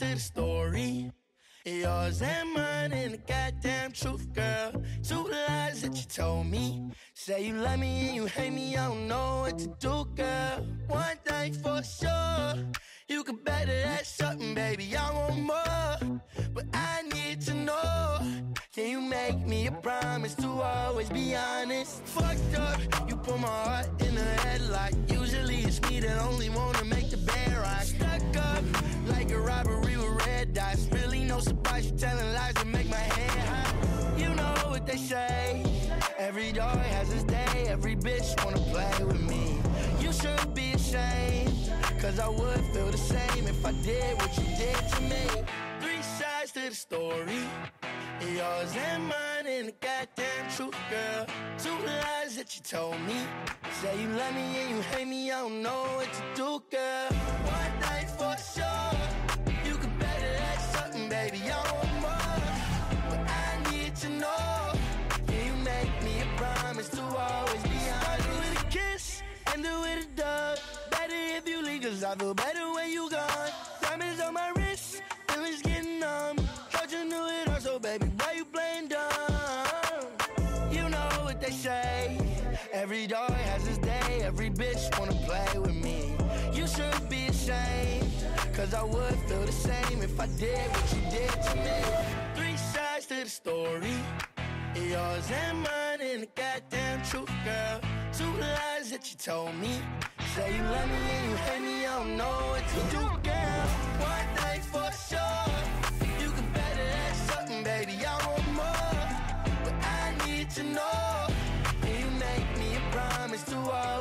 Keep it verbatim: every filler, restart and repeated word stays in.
to the story. Yours and mine and the goddamn truth, girl. Two lies that you told me. Say you love me and you hate me, I don't know what to do, girl. One thing for sure, you can bet that something, baby, I want more. But I need to know, can you make me a promise to always be honest? Fucked up, you put my heart in a headlock. Usually it's me that only wanna make the bed rock. Stuck up, like a robbery with red dots. Really no surprise, you telling lies to make my head hot. You know what they say, every dog has his day. Every bitch wanna play with me. You should be ashamed, cause I would feel the same if I did what you did to me. Three sides to the story, yours and mine and the goddamn truth, girl. Two lies that you told me. Say you love me and you hate me, I don't know what to do, girl. One thing for sure, you can bet that something, baby, I want more. But I need to know, can you make me a promise to always be honest? Start with a kiss, end it with a dub. Better if you leave, cause I feel better when you gone. Diamonds on my wrist, feelings getting numb. Thought you knew it all, so baby, why you playing dumb? You know what they say, every dog has his day. Every bitch wanna play with me. You should be ashamed, cause I would feel the same if I did what you did to me. Three sides to the story, yours and mine and the goddamn truth, girl. Two lies that you told me. Say you love me and you hate me, I don't know what to do, girl. One thing for sure, you can bet that something, baby, I want more. But I need to know, can you make me a promise to all